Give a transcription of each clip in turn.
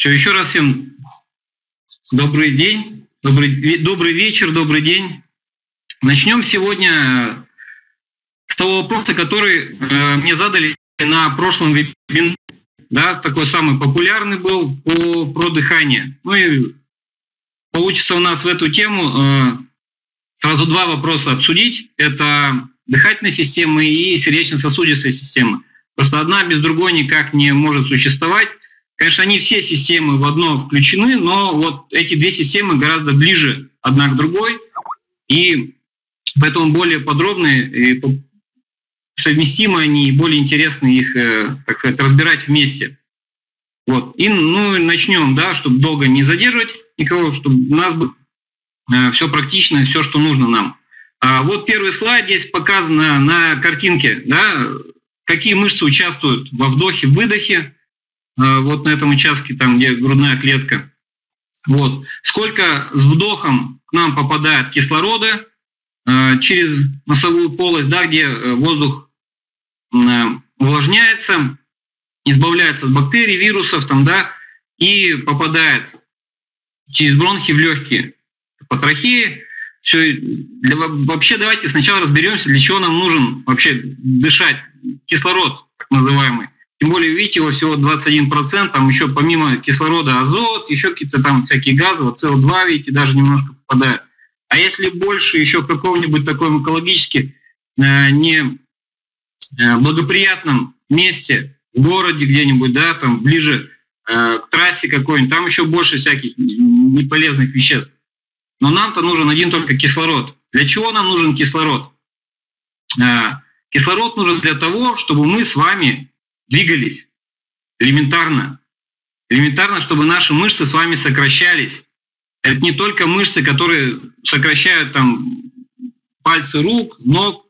Все, еще раз всем добрый день, добрый вечер, добрый день. Начнем сегодня с того вопроса, который мне задали на прошлом вебинаре. Да, такой самый популярный был про дыхание. Ну и получится у нас в эту тему сразу два вопроса обсудить. Это дыхательная система и сердечно-сосудистая система. Просто одна без другой никак не может существовать. Конечно, они все системы в одно включены, но вот эти две системы гораздо ближе одна к другой, и поэтому более подробные и совместимы они, и более интересно их, так сказать, разбирать вместе. Вот. И начнем, да, чтобы долго не задерживать никого, чтобы у нас было все практично, все, что нужно нам. Вот первый слайд здесь показано на картинке, да, какие мышцы участвуют во вдохе, выдохе. Вот на этом участке, там, где грудная клетка. Вот. Сколько с вдохом к нам попадает кислорода через носовую полость, да, где воздух увлажняется, избавляется от бактерий, вирусов, там, да, и попадает через бронхи в легкие, по трахее. Все. Вообще давайте сначала разберемся, для чего нам нужен вообще дышать кислород, так называемый. Тем более, видите, его всего 21%, там еще помимо кислорода азот, еще какие-то там всякие газы, вот СО2, видите, даже немножко попадает. А если больше еще в каком-нибудь таком экологически не благоприятном месте, в городе где-нибудь, да, там ближе к трассе какой-нибудь, там еще больше всяких неполезных веществ. Но нам-то нужен один только кислород. Для чего нам нужен кислород? Кислород нужен для того, чтобы мы с вами двигались элементарно. Элементарно, чтобы наши мышцы с вами сокращались. Это не только мышцы, которые сокращают там пальцы рук, ног,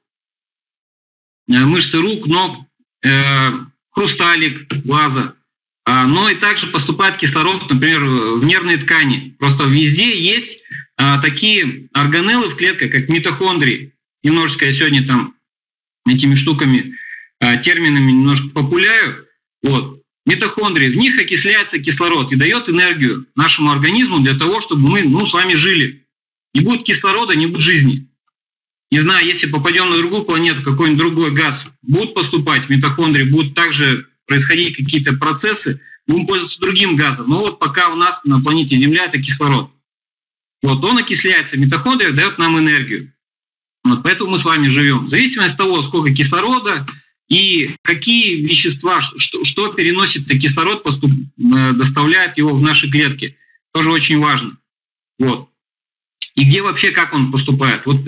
мышцы рук, ног, хрусталик глаза, но и также поступает кислород, например, в нервные ткани. Просто везде есть такие органеллы в клетках, как митохондрии. Немножечко я сегодня там этими штуками, терминами немножко популяю. Вот. Митохондрии, в них окисляется кислород и дает энергию нашему организму для того, чтобы мы с вами жили. Не будет кислорода, не будет жизни. Не знаю, если попадем на другую планету, какой-нибудь другой газ, будут поступать в митохондрии, будут также происходить какие-то процессы, будем пользоваться другим газом. Но вот пока у нас на планете Земля это кислород. Вот, он окисляется в митохондриях, дает нам энергию. Вот, поэтому мы с вами живем. В зависимости от того, сколько кислорода и какие вещества, что переносит кислород, доставляет его в наши клетки. Тоже очень важно. Вот. И где вообще, как он поступает? Вот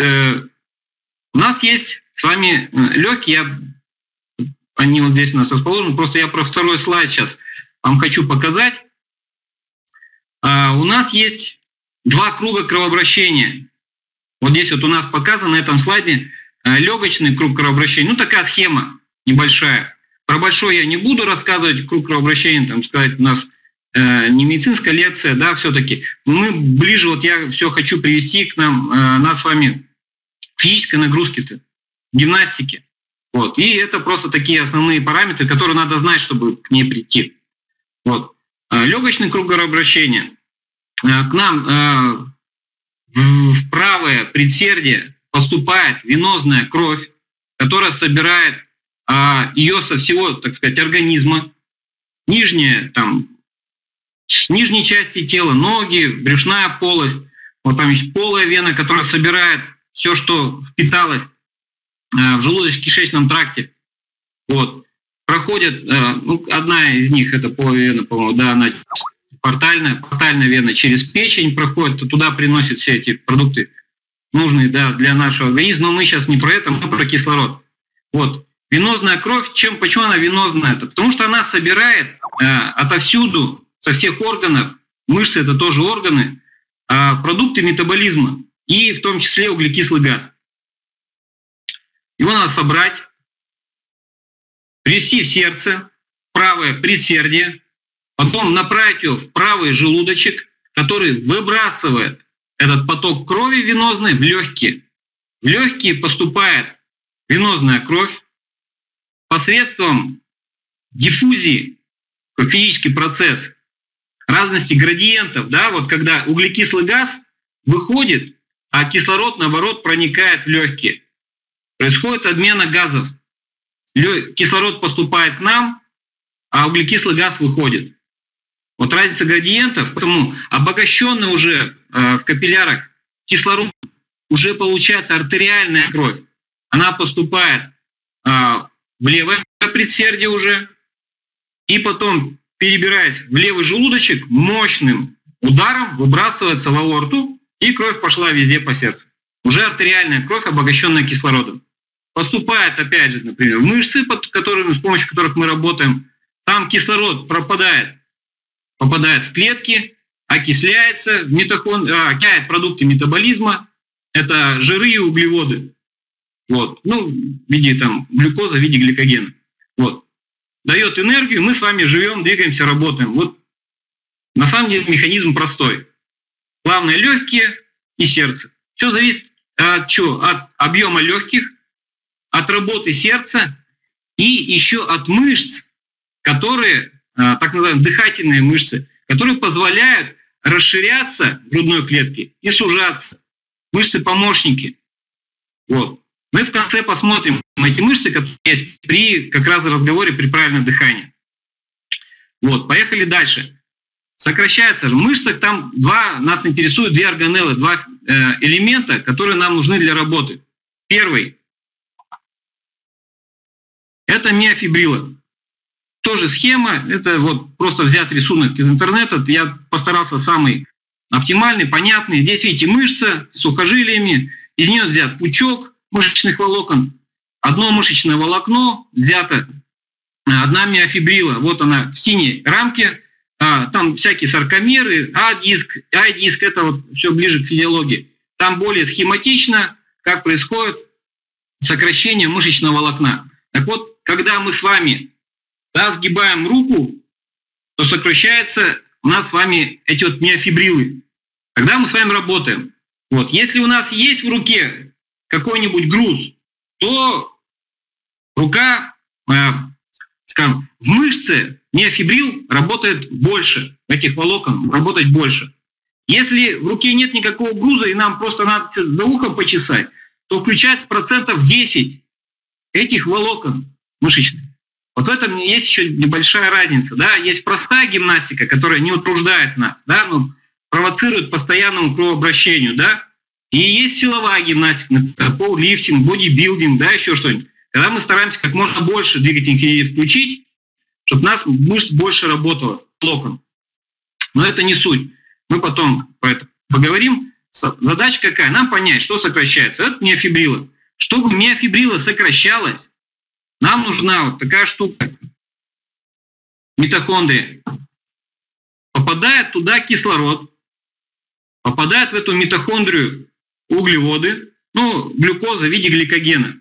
у нас есть с вами легкие, они вот здесь у нас расположены, просто я про второй слайд сейчас вам хочу показать. У нас есть два круга кровообращения. Вот здесь вот у нас показано на этом слайде легочный круг кровообращения. Ну, такая схема небольшая. Про большой я не буду рассказывать, круг кровообращения, там сказать, у нас не медицинская лекция, да, все-таки. Мы ближе, вот я все хочу привести к нас с вами к физической нагрузке-то, гимнастике. Вот. И это просто такие основные параметры, которые надо знать, чтобы к ней прийти. Вот. Легочный круг кровообращения. К нам в правое предсердие поступает венозная кровь, которая собирает ее со всего, так сказать, организма. Нижняя, там, с нижней части тела, ноги, брюшная полость. Вот там есть полая вена, которая собирает все, что впиталось в желудочно-кишечном тракте. Вот. Проходит, одна из них, это полая вена, по-моему, да, она портальная вена через печень проходит, туда приносит все эти продукты, нужные, да, для нашего организма. Но мы сейчас не про это, мы про кислород. Вот. Венозная кровь, почему она венозная? Это потому что она собирает отовсюду, со всех органов, мышцы это тоже органы, продукты метаболизма, и в том числе углекислый газ. Его надо собрать, привести в сердце, правое предсердие, потом направить его в правый желудочек, который выбрасывает этот поток крови венозной в легкие. В легкие поступает венозная кровь посредством диффузии, как физический процесс, разности градиентов, да, вот когда углекислый газ выходит, а кислород, наоборот, проникает в легкие. Происходит обмена газов. Кислород поступает к нам, а углекислый газ выходит. Вот разница градиентов, поэтому обогащенный уже в капиллярах кислород, уже получается артериальная кровь. Она поступает в левое предсердие уже, и потом, перебираясь в левый желудочек, мощным ударом выбрасывается в аорту, и кровь пошла везде по сердцу. Уже артериальная кровь, обогащенная кислородом. Поступает, опять же, например, в мышцы, с помощью которых мы работаем. Там кислород попадает в клетки, окисляется, окисляет продукты метаболизма. Это жиры и углеводы. Вот. Ну, в виде там, глюкозы, в виде гликогена. Вот. Дает энергию, мы с вами живем, двигаемся, работаем. Вот. На самом деле механизм простой. Главное легкие и сердце. Все зависит от чего? От объема легких, от работы сердца и еще от мышц, которые, так называемые дыхательные мышцы, которые позволяют расширяться грудной клетке и сужаться. Мышцы-помощники. Вот. Мы в конце посмотрим на эти мышцы, которые есть при как раз разговоре при правильном дыхании. Вот, поехали дальше. Сокращаются в мышцах, там нас интересуют две органеллы, два элемента, которые нам нужны для работы. Первый – это миофибрилла. Тоже схема, это вот просто взят рисунок из интернета, я постарался самый оптимальный, понятный. Здесь видите мышца с сухожилиями, из нее взят пучок мышечных волокон, одно мышечное волокно взято, одна миофибрилла, вот она в синей рамке, там всякие саркомеры, А-диск, это вот все ближе к физиологии. Там более схематично, как происходит сокращение мышечного волокна. Так вот, когда мы с вами сгибаем руку, то сокращается у нас с вами эти вот миофибриллы. Когда мы с вами работаем. Вот. Если у нас есть в руке какой-нибудь груз, то рука, скажем, в мышце миофибрилл работает больше, этих волокон работает больше. Если в руке нет никакого груза, и нам просто надо за ухом почесать, то включается 10% этих волокон мышечных. Вот в этом есть еще небольшая разница. Да? Есть простая гимнастика, которая не утруждает нас, да? Но провоцирует постоянному кровообращению. Да? И есть силовая гимнастика, пауэрлифтинг, бодибилдинг, да, еще что-нибудь. Когда мы стараемся как можно больше двигательных единиц включить, чтобы у нас мышц больше работало, волокон. Но это не суть. Мы потом про это поговорим. Задача какая? Нам понять, что сокращается. Это миофибрилла. Чтобы миофибрилла сокращалась, нам нужна вот такая штука. Митохондрия. Попадает туда кислород, попадает в эту митохондрию углеводы, глюкоза в виде гликогена.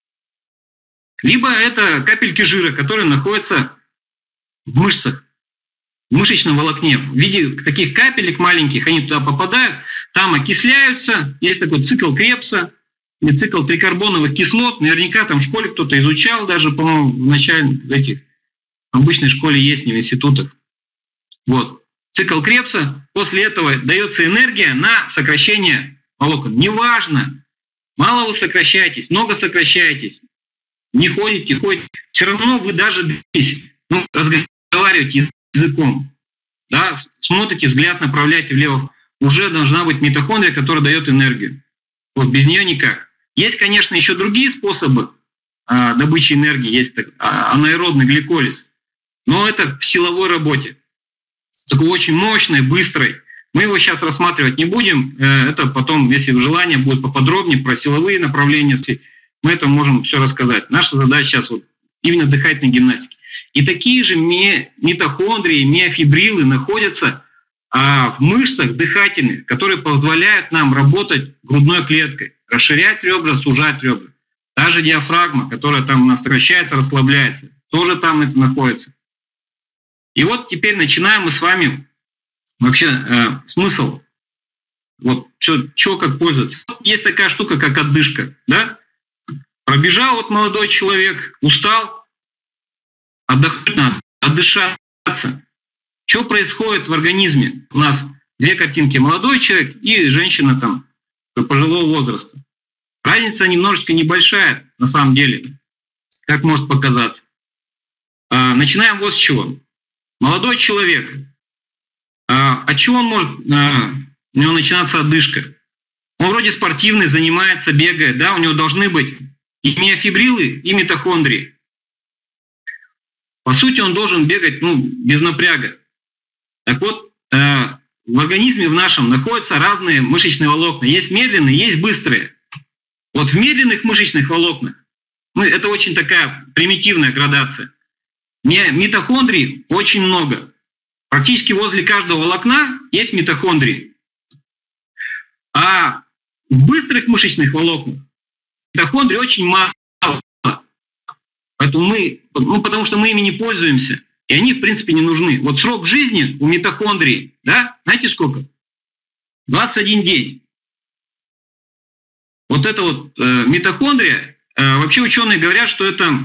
Либо это капельки жира, которые находятся в мышцах, в мышечном волокне. В виде таких капелек маленьких, они туда попадают, там окисляются. Есть такой цикл Кребса, или цикл трикарбоновых кислот. Наверняка там в школе кто-то изучал, даже, по-моему, в начальных в обычной школе есть, не в институтах. Вот. Цикл Кребса. После этого дается энергия на сокращение волокон. Неважно, мало вы сокращаетесь, много сокращаетесь, не ходите, все равно вы даже разговариваете языком, да, смотрите, взгляд направляете влево, уже должна быть митохондрия, которая дает энергию. Вот, без нее никак. Есть, конечно, еще другие способы добычи энергии, есть анаэробный гликолиз, но это в силовой работе, такой очень мощной, быстрой. Мы его сейчас рассматривать не будем, это потом, если желание будет поподробнее про силовые направления, мы это можем все рассказать. Наша задача сейчас вот именно дыхательной гимнастики. И такие же митохондрии, миофибриллы находятся в мышцах дыхательных, которые позволяют нам работать грудной клеткой, расширять ребра, сужать ребра. Та же диафрагма, которая там у нас сокращается, расслабляется, тоже там это находится. И вот теперь начинаем мы с вами вообще смысл. Вот что как пользоваться. Есть такая штука, как отдышка. Да? Пробежал вот молодой человек, устал, отдохнуть надо, отдышаться. Что происходит в организме? У нас две картинки: молодой человек и женщина там пожилого возраста. Разница немножечко небольшая на самом деле, как может показаться. Начинаем вот с чего. Молодой человек. От чего он может, у него начинаться одышка? Он вроде спортивный, занимается, бегает, да, у него должны быть и миофибрилы, и митохондрии. По сути, он должен бегать, без напряга. Так вот, в организме в нашем находятся разные мышечные волокна. Есть медленные, есть быстрые. Вот в медленных мышечных волокнах, это очень такая примитивная градация. Митохондрий очень много. Практически возле каждого волокна есть митохондрии. А в быстрых мышечных волокнах митохондрий очень мало. Поэтому потому что мы ими не пользуемся, и они, в принципе, не нужны. Вот срок жизни у митохондрий, да, знаете сколько? 21 день. Вот это вот митохондрия, вообще ученые говорят, что это,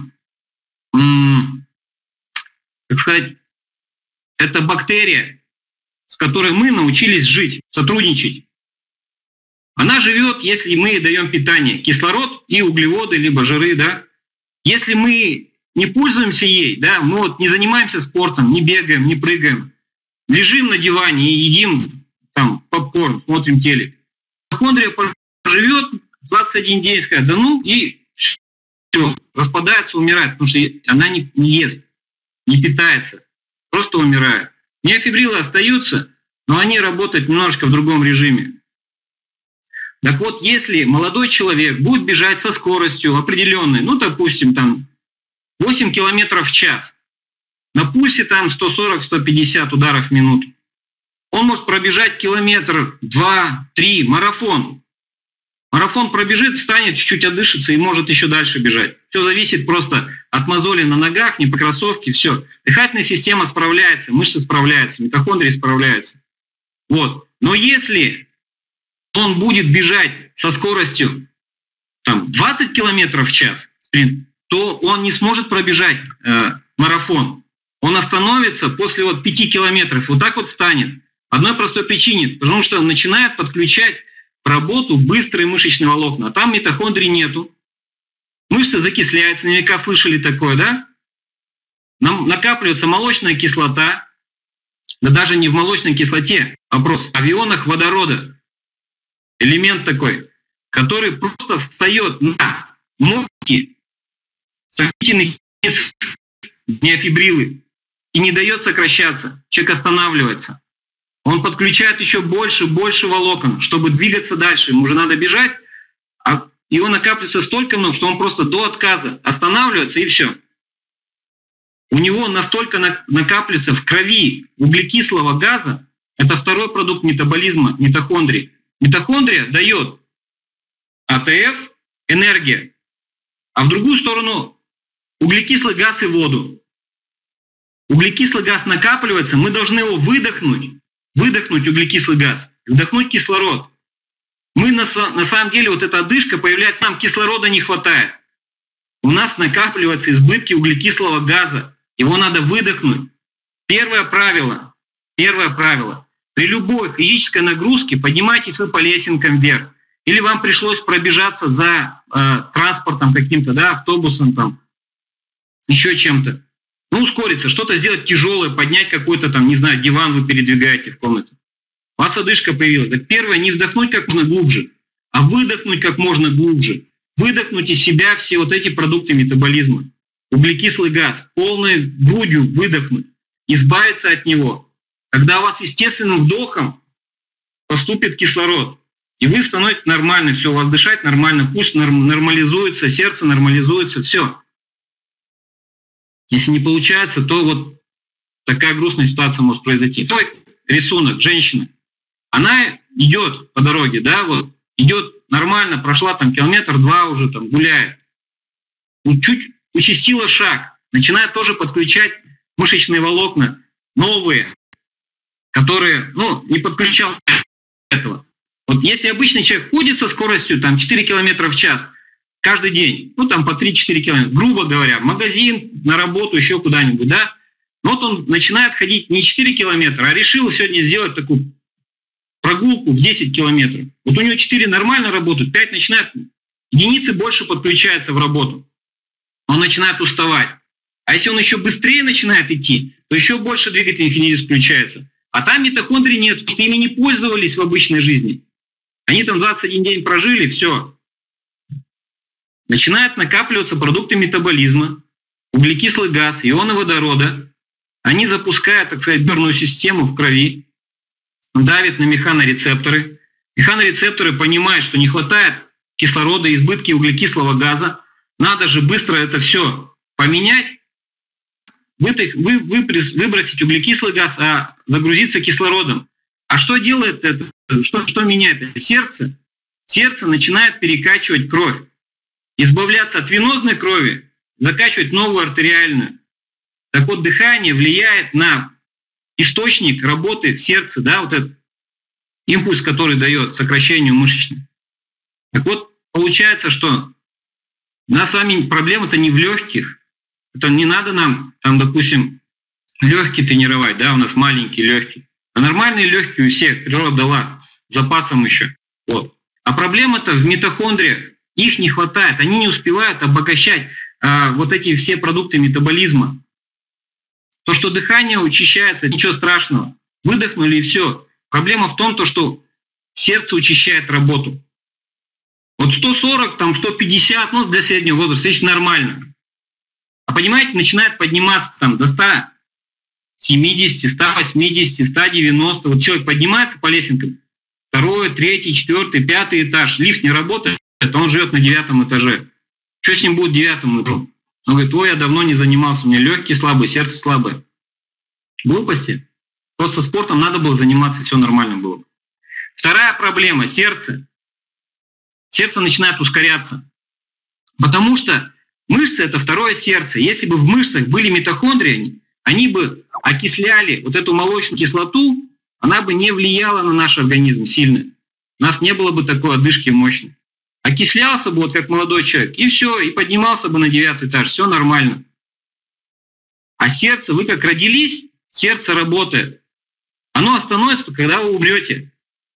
как сказать, это бактерия, с которой мы научились жить, сотрудничать. Она живет, если мы даем питание, кислород и углеводы, либо жиры, да. Если мы не пользуемся ей, да, мы вот не занимаемся спортом, не бегаем, не прыгаем, лежим на диване и едим там попкорн, смотрим телек. Митохондрия живет 21 день, сказать, и все, распадается, умирает, потому что она не ест, не питается, просто умирает. Миофибрилы остаются, но они работают немножко в другом режиме. Так вот, если молодой человек будет бежать со скоростью определенной, допустим, там 8 километров в час, на пульсе там 140-150 ударов в минуту, он может пробежать километр, 2-3, марафон. Марафон пробежит, встанет, чуть-чуть отдышится и может еще дальше бежать. Все зависит просто от мозоли на ногах, не по кроссовке, все. Дыхательная система справляется, мышцы справляются, митохондрии справляются. Вот. Но если он будет бежать со скоростью 20 километров в час, спринт, то он не сможет пробежать марафон. Он остановится после 5 километров, вот так вот станет. По одной простой причине, потому что начинает подключать в работу быстрые мышечные волокна. А там митохондрий нету. Мышцы закисляются, наверняка слышали такое, да? Накапливается молочная кислота, да даже не в молочной кислоте, вопрос, а в ионах водорода. Элемент такой, который просто встает на мозги соединительных миофибрилы и не дает сокращаться. Человек останавливается. Он подключает еще больше волокон, чтобы двигаться дальше. Ему уже надо бежать, а его накапливается столько много, что он просто до отказа останавливается и все. У него настолько накапливается в крови углекислого газа, это второй продукт метаболизма митохондрий. Митохондрия дает АТФ, энергия, а в другую сторону углекислый газ и воду. Углекислый газ накапливается, мы должны его выдохнуть углекислый газ, вдохнуть кислород. Мы на самом деле, вот эта одышка появляется, нам кислорода не хватает. У нас накапливаются избытки углекислого газа, его надо выдохнуть. Первое правило. При любой физической нагрузке поднимайтесь вы по лесенкам вверх. Или вам пришлось пробежаться за транспортом каким-то, да, автобусом, там, еще чем-то. Ускориться, что-то сделать тяжелое, поднять какой-то там, не знаю, диван вы передвигаете в комнате. У вас одышка появилась. Так первое, не вдохнуть как можно глубже, а выдохнуть как можно глубже. Выдохнуть из себя все вот эти продукты метаболизма. Углекислый газ, полной грудью выдохнуть, избавиться от него. Когда у вас естественным вдохом поступит кислород, и вы становитесь нормально, все, у вас дышать нормально, пульс нормализуется, сердце нормализуется, все. Если не получается, то вот такая грустная ситуация может произойти. Второй рисунок, женщина. Она идет по дороге, да, вот, идет нормально, прошла там километр-два уже, там, гуляет. Чуть участила шаг, начинает тоже подключать мышечные волокна, новые, которые, не подключал этого. Вот если обычный человек ходит со скоростью там 4 км в час каждый день, там по 3-4 километра, грубо говоря, в магазин, на работу, еще куда-нибудь, да, Но вот он начинает ходить не 4 километра, а решил сегодня сделать такую прогулку в 10 километров. Вот у него 4 нормально работают, 5 начинает, единицы больше подключаются в работу. Он начинает уставать. А если он еще быстрее начинает идти, то еще больше двигательных единиц включается. А там митохондрий нет, потому что ими не пользовались в обычной жизни. Они там 21 день прожили, все. Начинают накапливаться продукты метаболизма, углекислый газ, ионы водорода. Они запускают, так сказать, нервную систему в крови, давят на механорецепторы. Механорецепторы понимают, что не хватает кислорода, избытки углекислого газа. Надо же быстро это все поменять, выбросить углекислый газ, а загрузиться кислородом. А что делает это? Что меняет это? Сердце. Сердце начинает перекачивать кровь, избавляться от венозной крови, закачивать новую артериальную. Так вот, дыхание влияет на источник работы в сердце, да, вот этот импульс, который дает сокращению мышечной. Так вот, получается, что у нас с вами проблема-то не в легких. Это не надо нам, там, допустим, легкие тренировать, да, у нас маленькие легкие. А нормальные легкие у всех природа дала, запасом еще. Вот. А проблема-то в митохондриях. Их не хватает, они не успевают обогащать вот эти все продукты метаболизма. То, что дыхание учащается, ничего страшного. Выдохнули и все. Проблема в том, что сердце учащает работу. Вот 140, там 150, ну для среднего возраста, это нормально. А понимаете, начинает подниматься там до 170, 180, 190. Вот человек поднимается по лесенкам. 2, 3, 4, 5 этаж. Лифт не работает, он живет на 9 этаже. Что с ним будет 9 этажом? Он говорит: ой, я давно не занимался, у меня легкие слабые, сердце слабое. Глупости. Просто спортом надо было заниматься, все нормально было. Вторая проблема – сердце. Сердце начинает ускоряться. Потому что мышцы – это второе сердце. Если бы в мышцах были митохондрии, они бы окисляли вот эту молочную кислоту, она бы не влияла на наш организм сильно. У нас не было бы такой одышки мощной. Окислялся бы, вот как молодой человек, и все, и поднимался бы на 9 этаж, все нормально. А сердце, вы как родились, сердце работает. Оно остановится, когда вы умрете.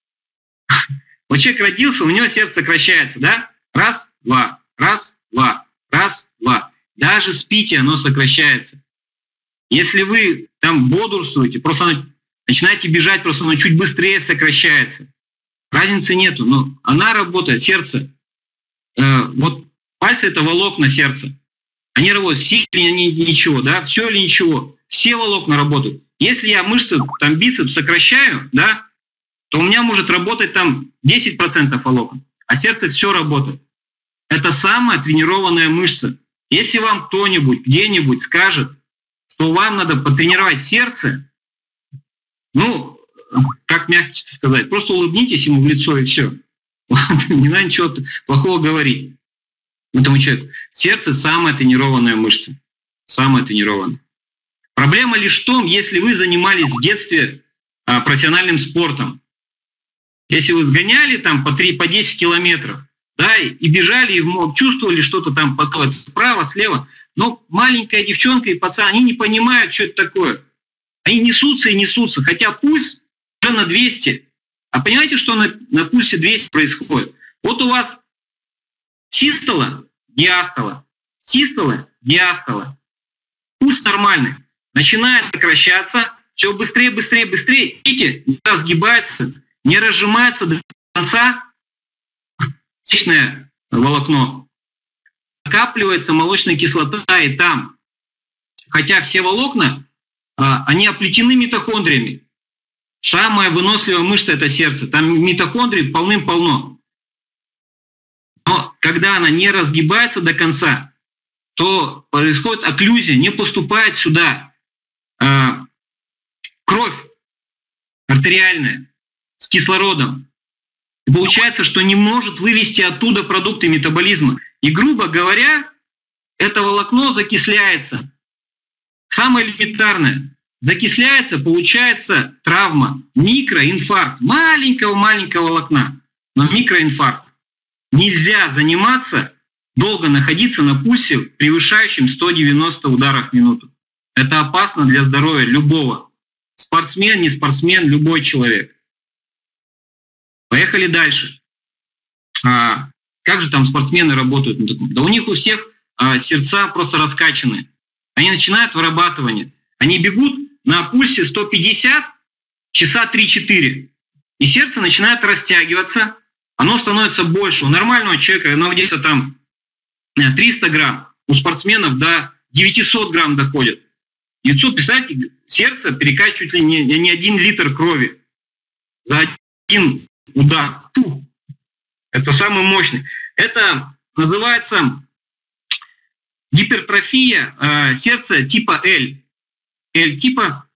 Вот человек родился, у него сердце сокращается, да? Раз, два, раз, два, раз, два. Даже спите, оно сокращается. Если вы там бодрствуете, просто начинаете бежать, просто оно чуть быстрее сокращается. Разницы нету, но она работает, сердце. Вот пальцы – это волокна сердца. Они работают, все или ничего, да, все или ничего. Все волокна работают. Если я мышцы, там бицепс сокращаю, да, то у меня может работать там 10% волокон, а сердце все работает. Это самая тренированная мышца. Если вам кто-нибудь где-нибудь скажет, что вам надо потренировать сердце, ну, как мягче сказать, просто улыбнитесь ему в лицо и все. Не надо ничего плохого говорить этому человеку. Сердце – самая тренированная мышца. Самая тренированная. Проблема лишь в том, если вы занимались в детстве профессиональным спортом. Если вы сгоняли там по 10 километров, да, и бежали, и чувствовали что-то там справа, слева, но маленькая девчонка и пацан, они не понимают, что это такое. Они несутся и несутся, хотя пульс уже на 200. А понимаете, что на пульсе 200 происходит? Вот у вас систола, диастола, систола, диастола. Пульс нормальный. Начинает сокращаться, все быстрее, быстрее, быстрее. Видите, не разгибается, не разжимается до конца сердечное волокно. Накапливается молочная кислота и там. Хотя все волокна, они оплетены митохондриями. Самая выносливая мышца – это сердце. Там митохондрий полным-полно. Но когда она не разгибается до конца, то происходит окклюзия, не поступает сюда кровь артериальная с кислородом. И получается, что не может вывести оттуда продукты метаболизма. И, грубо говоря, это волокно закисляется. Самое элементарное. Закисляется, получается травма, микроинфаркт, маленького-маленького волокна, но микроинфаркт. Нельзя заниматься, долго находиться на пульсе, превышающем 190 ударов в минуту. Это опасно для здоровья любого. Спортсмен, не спортсмен, любой человек. Поехали дальше. Как же там спортсмены работают? Да у них у всех сердца просто раскачаны. Они начинают вырабатывание. Они бегут на пульсе 150 часа 3-4. И сердце начинает растягиваться. Оно становится больше. У нормального человека оно где-то там 300 грамм. У спортсменов до 900 грамм доходит. 900, представьте, сердце перекачивает чуть ли не 1 литр крови за один удар. Фу. Это самый мощный. Это называется гипертрофия сердца типа L. L-типа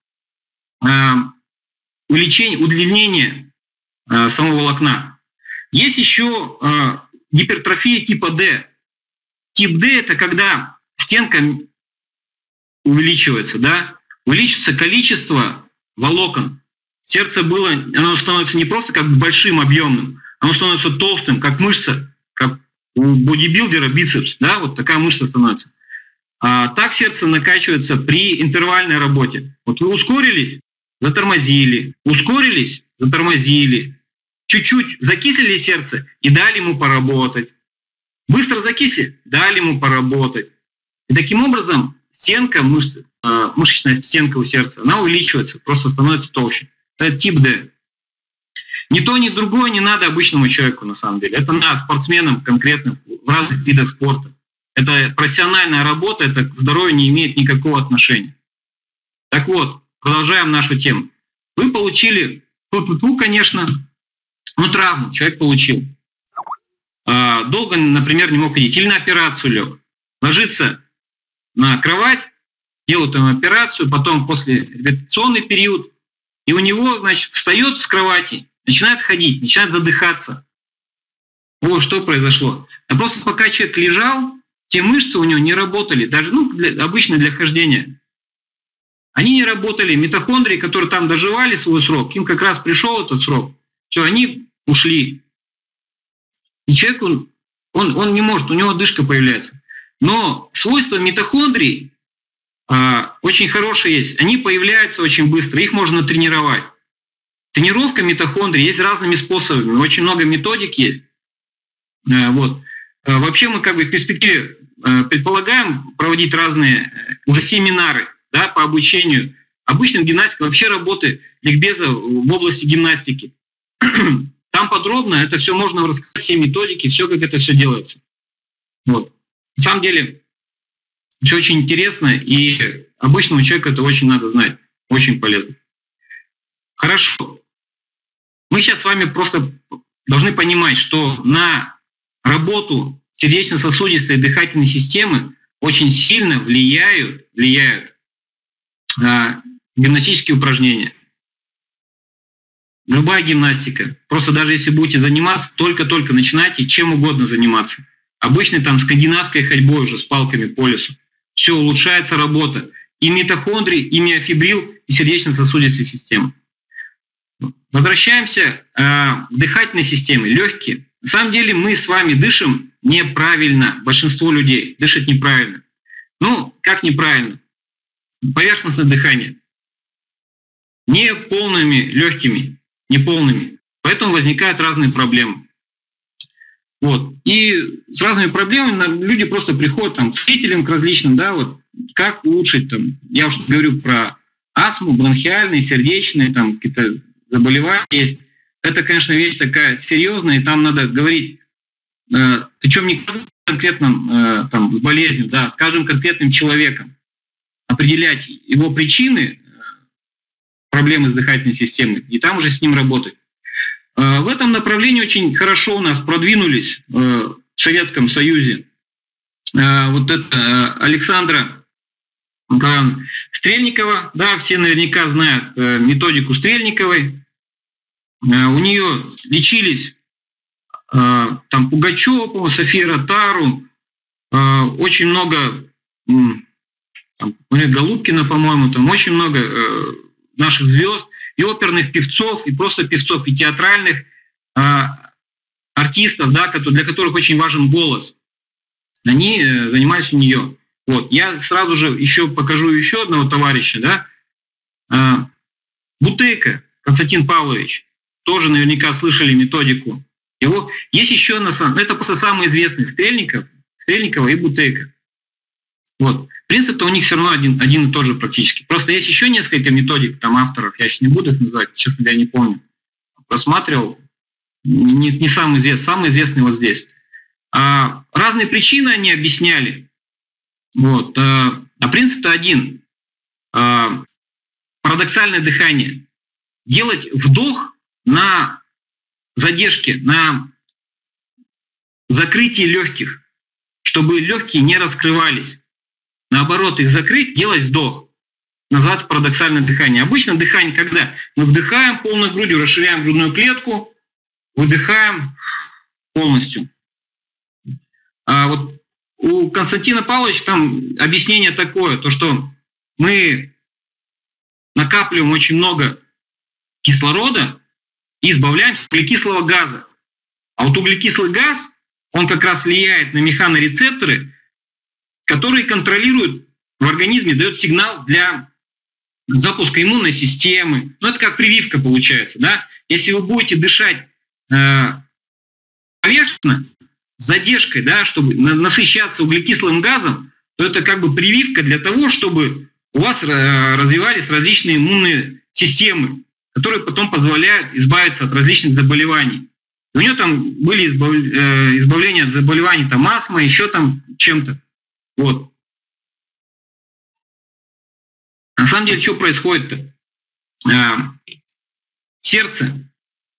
удлинение самого волокна. Есть еще гипертрофия типа D. Тип D – это когда стенка увеличивается, да? Увеличивается количество волокон. Сердце было, оно становится не просто как большим, объемным, оно становится толстым, как мышца, как у бодибилдера бицепс, да, вот такая мышца становится. Так сердце накачивается при интервальной работе. Вот вы ускорились, затормозили, ускорились, затормозили, чуть-чуть закислили сердце и дали ему поработать. Быстро закисли, дали ему поработать. И таким образом стенка мышцы, мышечная стенка у сердца, она увеличивается, просто становится толще. Это тип D. Ни то, ни другое не надо обычному человеку, на самом деле. Это надо спортсменам конкретным в разных видах спорта. Это профессиональная работа, это к здоровью не имеет никакого отношения. Так вот, продолжаем нашу тему. Вы получили, конечно, травму человек получил. Долго, например, не мог ходить. Или на операцию лег. Ложится на кровать, делают ему операцию, потом после реабилитационный период, и у него, значит, встает с кровати, начинает ходить, начинает задыхаться. О, что произошло? А просто пока человек лежал, те мышцы у него не работали, даже обычно для хождения. Они не работали. Митохондрии, которые там доживали свой срок, им как раз пришел этот срок. Все, они ушли. И человек, он не может, у него одышка появляется. Но свойства митохондрий очень хорошие есть. Они появляются очень быстро, их можно тренировать. Тренировка митохондрий есть разными способами. Очень много методик есть. Вот. Вообще мы как бы в перспективе предполагаем проводить разные уже семинары, да, по обучению. Обычным гимнастикам вообще работы ликбеза в области гимнастики. Там подробно это все можно рассказать, все методики, все, как это все делается. Вот. На самом деле все очень интересно, и обычному человеку это очень надо знать, очень полезно. Хорошо. Мы сейчас с вами просто должны понимать, что на работу сердечно-сосудистой и дыхательной системы очень сильно влияют гимнастические упражнения. Любая гимнастика. Просто даже если будете заниматься, только-только начинайте чем угодно заниматься. Обычной там скандинавской ходьбой уже с палками по лесу. Все, улучшается работа. И митохондрий, и миофибрил, и сердечно-сосудистой системы. Возвращаемся к дыхательной системе, легкие. На самом деле мы с вами дышим неправильно. Большинство людей дышат неправильно. Ну, как неправильно? Поверхностное дыхание. Не полными легкими, не полными. Поэтому возникают разные проблемы. Вот. И с разными проблемами люди просто приходят там, к целителям, к различным, да, вот, как улучшить, там, я уж говорю про астму, бронхиальные, сердечные, там какие-то заболевания есть. Это, конечно, вещь такая серьезная, и там надо говорить, причем не конкретным там, с болезнью, да, скажем, конкретным человеком, определять его причины, проблемы с дыхательной системой, и там уже с ним работать. В этом направлении очень хорошо у нас продвинулись в Советском Союзе. Вот это Александра Стрельникова, да, все наверняка знают методику Стрельниковой. У нее лечились там Пугачева, по-моему, София Ротару, очень много, там, Голубкина, по-моему, там очень много наших звезд, и оперных певцов, и просто певцов, и театральных артистов, да, для которых очень важен голос. Они занимались у нее. Вот. Я сразу же еще покажу еще одного товарища, да. Бутейко Константин Павлович, тоже наверняка слышали методику. Его есть еще, это просто самые известные Стрельникова и Бутейко. Вот. Принцип-то у них все равно один и тот же практически. Просто есть еще несколько методик, там авторов, я сейчас не буду их называть, честно говоря, не помню. Просматривал, не самый известный вот здесь. Разные причины они объясняли. Вот. А принцип-то один. Парадоксальное дыхание. Делать вдох на задержке, на закрытии легких, чтобы легкие не раскрывались. Наоборот, их закрыть, делать вдох. Называется парадоксальное дыхание. Обычно дыхание, когда мы вдыхаем полной грудью, расширяем грудную клетку, выдыхаем полностью. А вот у Константина Павловича там объяснение такое, то что мы накапливаем очень много кислорода и избавляемся от углекислого газа. А вот углекислый газ, он как раз влияет на механорецепторы, которые контролируют в организме, дает сигнал для запуска иммунной системы. Ну, это как прививка получается, да? Если вы будете дышать поверхностно, с задержкой, да, чтобы насыщаться углекислым газом, то это как бы прививка для того, чтобы у вас развивались различные иммунные системы, которые потом позволяют избавиться от различных заболеваний. У него там были избавления от заболеваний, там астма, еще там чем-то. Вот. На самом деле, что происходит-то? Сердце.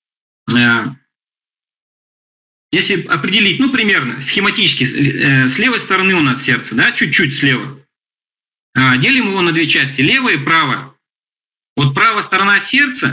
Если определить, ну, примерно, схематически, с левой стороны у нас сердце, да, чуть-чуть слева. Делим его на две части, левая и правая. Вот правая сторона сердца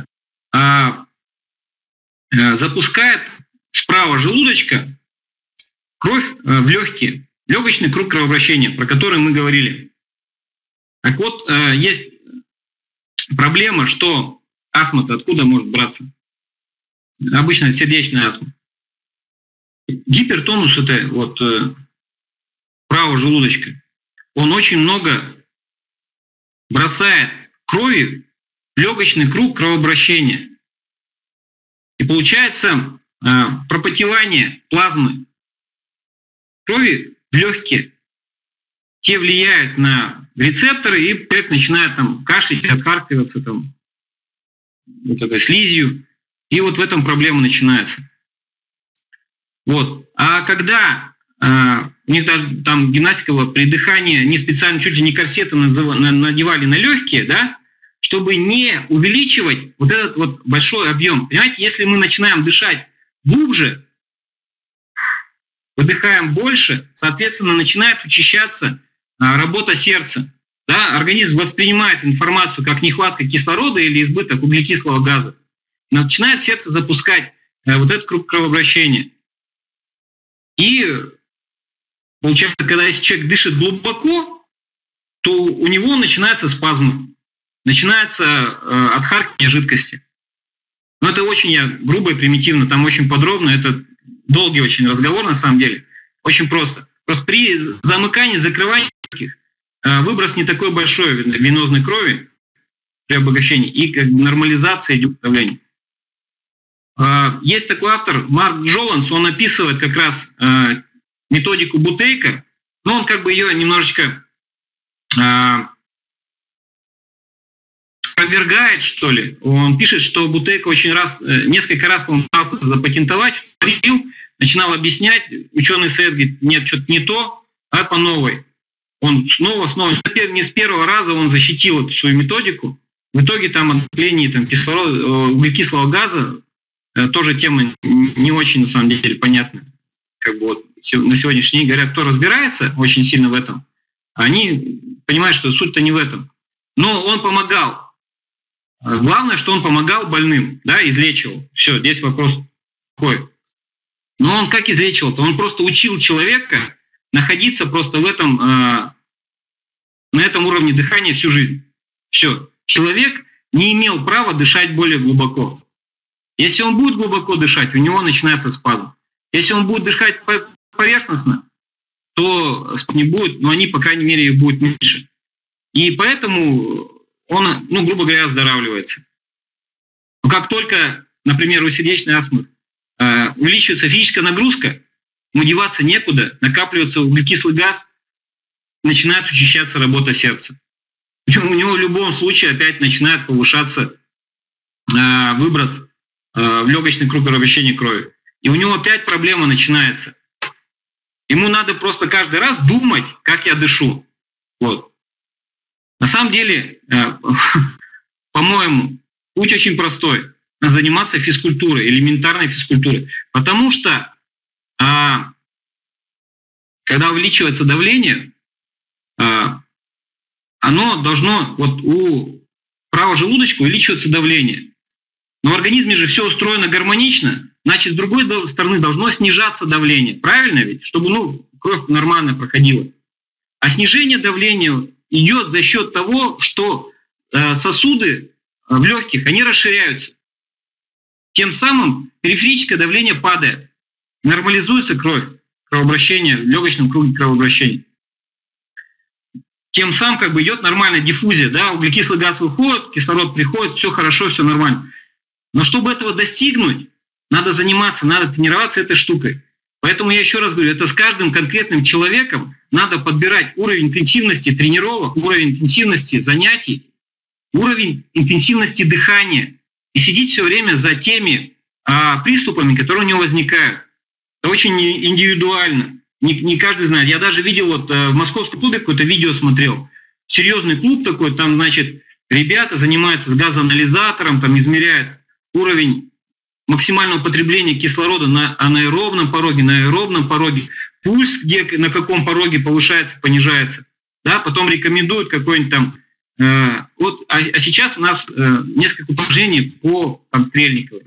запускает справа желудочка кровь в легкие, легочный круг кровообращения, про который мы говорили. Так вот, есть проблема, что астма-то откуда может браться? Обычно сердечная астма. Гипертонус это вот правого желудочка. Он очень много бросает крови в легочный круг кровообращения. И получается пропотевание плазмы крови в легкие. Те влияют на рецепторы, и человек начинает там кашлять, отхаркиваться там, вот этой слизью. И вот в этом проблема начинается. Вот. А когда у них даже там гимнастика была, при дыхании они специально чуть ли не корсеты надевали на легкие, да, чтобы не увеличивать вот этот вот большой объем. Понимаете, если мы начинаем дышать глубже, выдыхаем больше, соответственно, начинает учащаться работа сердца. Да? Организм воспринимает информацию как нехватка кислорода или избыток углекислого газа. Начинает сердце запускать вот этот круг кровообращения. И получается, когда если человек дышит глубоко, то у него начинаются спазмы, начинается отхаркивание жидкости. Но это очень грубо и примитивно, там очень подробно, это долгий очень разговор на самом деле. Очень просто. Просто при замыкании, закрывании выброс не такой большой венозной крови при обогащении и как бы нормализация идет давления. Есть такой автор, Марк Джоланс, он описывает как раз методику Бутейко, но он как бы ее немножечко опровергает, что ли. Он пишет, что Бутейко несколько раз пытался запатентовать, начинал объяснять, ученый совет говорит, нет, что-то не то, а по новой. Он снова, не с первого раза он защитил эту свою методику. В итоге там отделение углекислого газа, тоже тема не очень, на самом деле, понятна. Как бы вот на сегодняшний день говорят, кто разбирается очень сильно в этом, они понимают, что суть-то не в этом. Но он помогал. Главное, что он помогал больным, да, излечивал. Все, здесь вопрос такой. Но он как излечивал-то? Он просто учил человека находиться просто на этом уровне дыхания всю жизнь. Все. Человек не имел права дышать более глубоко. Если он будет глубоко дышать, у него начинается спазм. Если он будет дышать поверхностно, то не будет, но они, по крайней мере, их будет меньше. И поэтому он, грубо говоря, оздоравливается. Но как только, например, у сердечной астмы увеличивается физическая нагрузка, ему деваться некуда, накапливается углекислый газ, начинает учащаться работа сердца. У него в любом случае опять начинает повышаться выброс в легочный круг кровообращения крови. И у него опять проблема начинается. Ему надо просто каждый раз думать, как я дышу. Вот. На самом деле, по-моему, путь очень простой. Надо заниматься физкультурой, элементарной физкультурой. Потому что, когда увеличивается давление, оно должно, вот у правого желудочка увеличивается давление. Но в организме же все устроено гармонично, значит, с другой стороны должно снижаться давление. Правильно ведь? Чтобы кровь нормально проходила. А снижение давления идет за счет того, что сосуды в легких, они расширяются. Тем самым периферическое давление падает. Нормализуется кровообращение в легочном круге кровообращения. Тем самым идет нормальная диффузия, да, углекислый газ выходит, кислород приходит, все хорошо, все нормально. Но чтобы этого достигнуть, надо заниматься, надо тренироваться этой штукой. Поэтому я еще раз говорю, это с каждым конкретным человеком надо подбирать уровень интенсивности тренировок, уровень интенсивности занятий, уровень интенсивности дыхания и сидеть все время за теми приступами, которые у него возникают. Это очень индивидуально. Не каждый знает. Я даже видел в московском клубе какое-то видео смотрел. Серьезный клуб такой, там, значит, ребята занимаются с газоанализатором, там измеряют уровень максимального потребления кислорода на анаэробном пороге, пульс, на каком пороге повышается, понижается. Да, потом рекомендуют какой-нибудь там... А сейчас у нас несколько упражнений по Стрельниковой.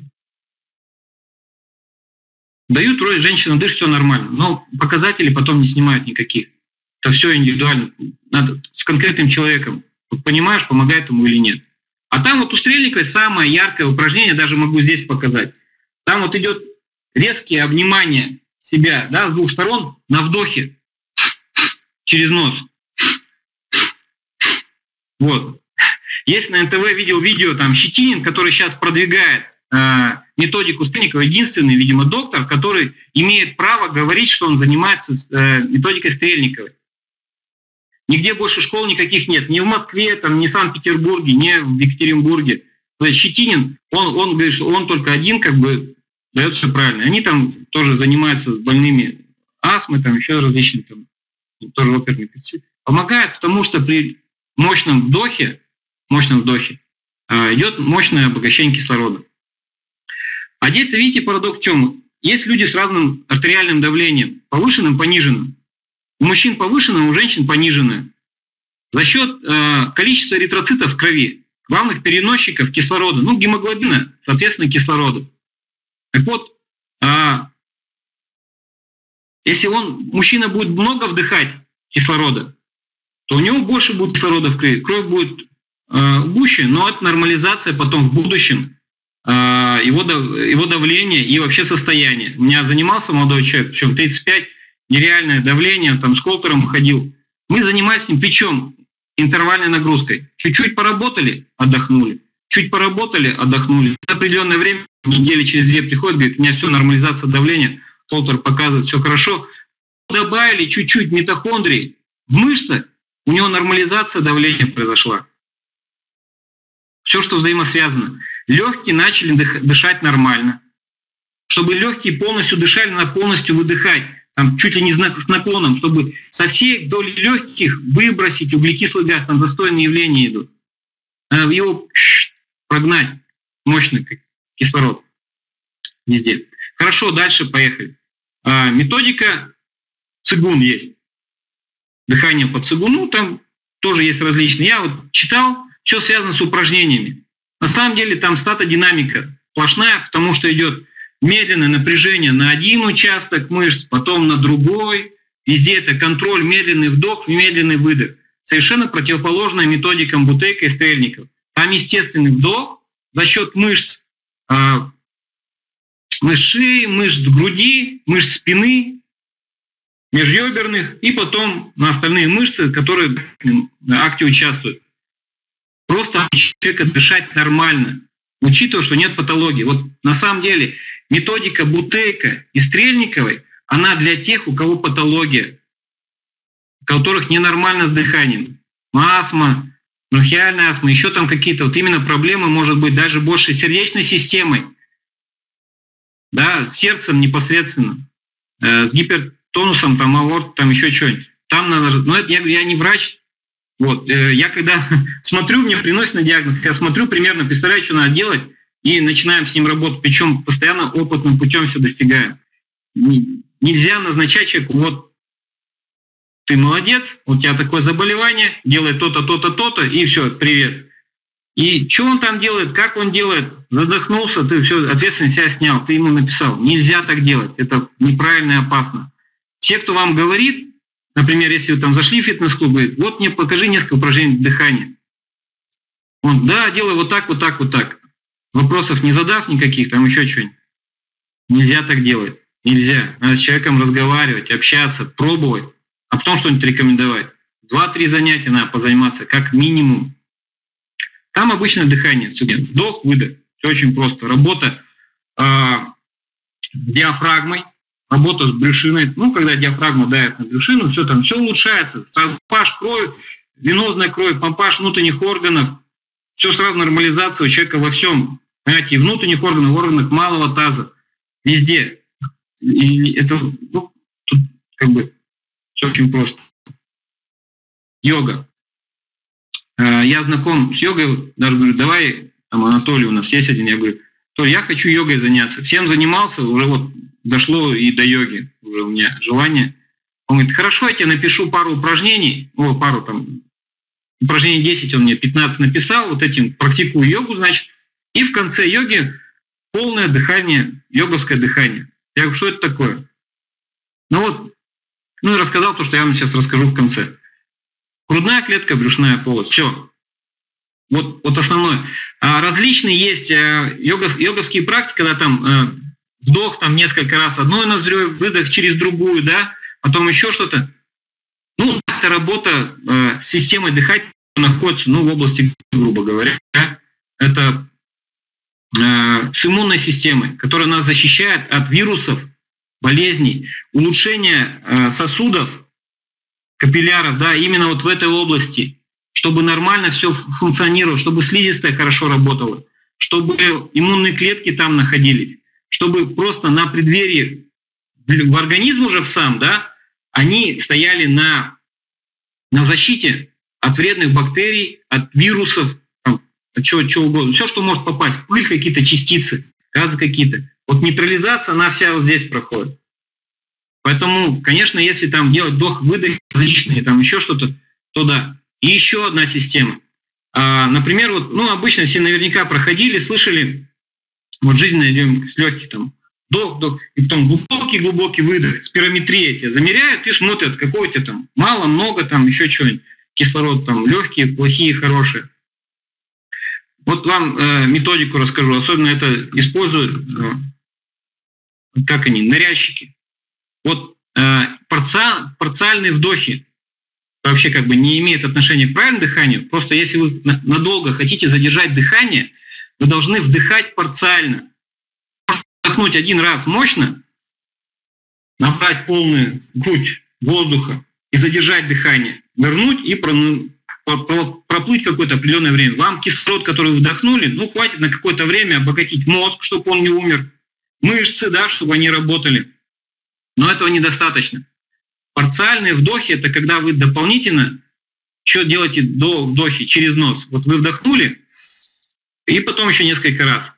Дают роль, женщина дышит, все нормально, но показателей потом не снимают никаких. Это все индивидуально. Надо с конкретным человеком. Понимаешь, помогает ему или нет. А там у Стрельниковой самое яркое упражнение, даже могу здесь показать. Там идет резкие обнимания себя, да, с двух сторон на вдохе через нос. Вот. Есть на НТВ видел видео, там Щетинин, который сейчас продвигает методику Стрельниковой, единственный, видимо, доктор, который имеет право говорить, что он занимается методикой Стрельниковой. Нигде больше школ никаких нет. Ни в Москве, ни в Санкт-Петербурге, ни в Екатеринбурге. То есть Щетинин, он говорит, что он только один дает все правильно. Они там тоже занимаются с больными астмой, еще различными, тоже оперные певцы. Помогает, потому что при мощном вдохе идет мощное обогащение кислорода. А здесь, видите, парадокс в чем? Есть люди с разным артериальным давлением, повышенным, пониженным. У мужчин повышенное, у женщин пониженное. За счет количества эритроцитов в крови, главных переносчиков кислорода, гемоглобина, соответственно, кислорода. Так вот, если мужчина будет много вдыхать кислорода, то у него больше будет кислорода в крови. Кровь будет гуще, но это нормализация потом в будущем его давления и вообще состояния. У меня занимался молодой человек, причем 35, нереальное давление, с холтером ходил. Мы занимались с ним, причем интервальной нагрузкой. Чуть-чуть поработали, отдохнули. Чуть поработали, отдохнули. В определенное время, недели через 2 приходит, говорит, у меня все, нормализация давления, холтер показывает, все хорошо. Добавили чуть-чуть митохондрий в мышцах, у него нормализация давления произошла. Все, что взаимосвязано. Легкие начали дышать нормально. Чтобы легкие полностью дышали, надо полностью выдыхать. Чуть ли не с наклоном, чтобы со всей доли легких выбросить углекислый газ. Там застойные явления идут. Надо его прогнать мощный кислород везде. Хорошо, дальше поехали. Методика цигун есть. Дыхание по цигуну, там тоже есть различные. Я читал, все связано с упражнениями. На самом деле там статодинамика сплошная, потому что идет медленное напряжение на один участок мышц, потом на другой. Везде это контроль, медленный вдох, медленный выдох. Совершенно противоположная методикам Бутейко и Стрельникова. Там естественный вдох за счет мышц шеи, мышц груди, мышц спины. межреберных и потом на остальные мышцы, которые в акте участвуют. Просто человека дышать нормально, учитывая, что нет патологии. Вот на самом деле методика Бутейко и Стрельниковой, она для тех, у кого патология, у которых ненормально с дыханием. Астма, бронхиальная астма, еще там какие-то вот именно проблемы, может быть, даже больше с сердечной системой, да, с сердцем непосредственно, с гипертонусом, там, аорт, там еще что-нибудь. Там надо, но это я не врач. Вот, я когда смотрю, мне приносят на диагноз, я смотрю примерно, представляю, что надо делать, и начинаем с ним работать, причем постоянно опытным путем все достигаем. Нельзя назначать человеку, вот ты молодец, у тебя такое заболевание, делай то-то, то-то, то-то, и все, привет. И что он там делает, как он делает, задохнулся, ты все, ответственность себя снял, ты ему написал. Нельзя так делать, это неправильно и опасно. Те, кто вам говорит, например, если вы там зашли в фитнес-клуб, говорит, вот мне покажи несколько упражнений дыхания. Он, да, делай вот так, вот так, вот так. Вопросов не задав никаких, там еще что-нибудь. Нельзя так делать. Нельзя. Надо с человеком разговаривать, общаться, пробовать, а потом что-нибудь рекомендовать. 2-3 занятия надо позаниматься, как минимум. Там обычное дыхание. Вдох, выдох. Все очень просто. Работа с диафрагмой, работа с брюшиной. Ну, когда диафрагма давит на брюшину, все там, все улучшается. Сразу помпаж крови, венозная кровь, помпаж внутренних органов. Все сразу нормализация у человека во всем. Понимаете, и внутренних органов, в органах малого таза. Везде. И это, ну, тут как бы все очень просто. Йога. Я знаком с йогой, даже говорю, давай, там Анатолий у нас есть один, я говорю, Толь, я хочу йогой заняться. Всем занимался, уже вот дошло и до йоги, уже у меня желание. Он говорит, хорошо, я тебе напишу пару упражнений, пару там, упражнений 10 он мне 15 написал, вот этим практикую йогу, значит, и в конце йоги полное дыхание, йоговское дыхание. Я говорю, что это такое? Ну и рассказал то, что я вам сейчас расскажу в конце. Грудная клетка, брюшная полость. Все. Вот основное. Различные есть йоговские практики, когда там вдох там несколько раз одной ноздрёй, выдох через другую, да, потом еще что-то. Ну, это работа с системой дыхания находится, в области, грубо говоря, это с иммунной системой, которая нас защищает от вирусов, болезней, улучшение сосудов, капилляров, да, именно вот в этой области, чтобы нормально все функционировало, чтобы слизистая хорошо работала, чтобы иммунные клетки там находились, чтобы просто на преддверии в организм уже сам, да, они стояли на защите от вредных бактерий, от вирусов, от чего угодно, все, что может попасть, пыль, какие-то частицы, газы какие-то. Вот нейтрализация, она вся вот здесь проходит. Поэтому, конечно, если там делать вдох-выдох различные, там еще что-то, то да. И еще одна система. Например, обычно все наверняка проходили, слышали, вот жизненная емкость легких, там, вдох, и потом глубокий выдох, спирометрия тебя замеряют и смотрят, какой у тебя там мало, много, там еще что-нибудь, кислород, там, легкие, плохие, хорошие. Вот вам методику расскажу, особенно это используют, ныряльщики. Вот парциальные вдохи вообще как бы не имеют отношения к правильному дыханию. Просто если вы надолго хотите задержать дыхание, вы должны вдыхать парциально. Вдохнуть один раз мощно, набрать полную грудь воздуха и задержать дыхание. Вернуть и проплыть какое-то определенное время. Вам кислород, который вы вдохнули, хватит на какое-то время обогатить мозг, чтобы он не умер, мышцы, да, чтобы они работали. Но этого недостаточно. Парциальные вдохи – это когда вы дополнительно что делаете до вдохи через нос. Вот вы вдохнули, и потом еще несколько раз.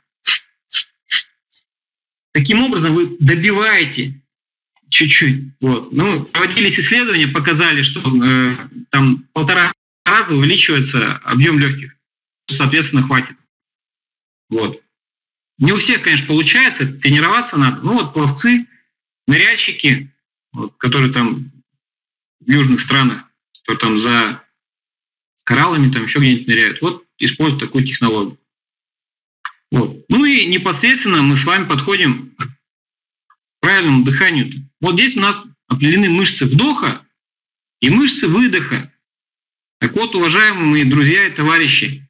Таким образом вы добиваете чуть-чуть. Вот. Проводились исследования, показали, что там 1,5 раза увеличивается объем легких. Соответственно, хватит. Вот. Не у всех, конечно, получается, тренироваться надо. Пловцы, ныряльщики, которые там в южных странах, которые там за кораллами, там еще где-нибудь ныряют, используют такую технологию. Вот. И непосредственно мы с вами подходим к правильному дыханию. Вот здесь у нас определены мышцы вдоха и мышцы выдоха. Так вот, уважаемые мои друзья и товарищи,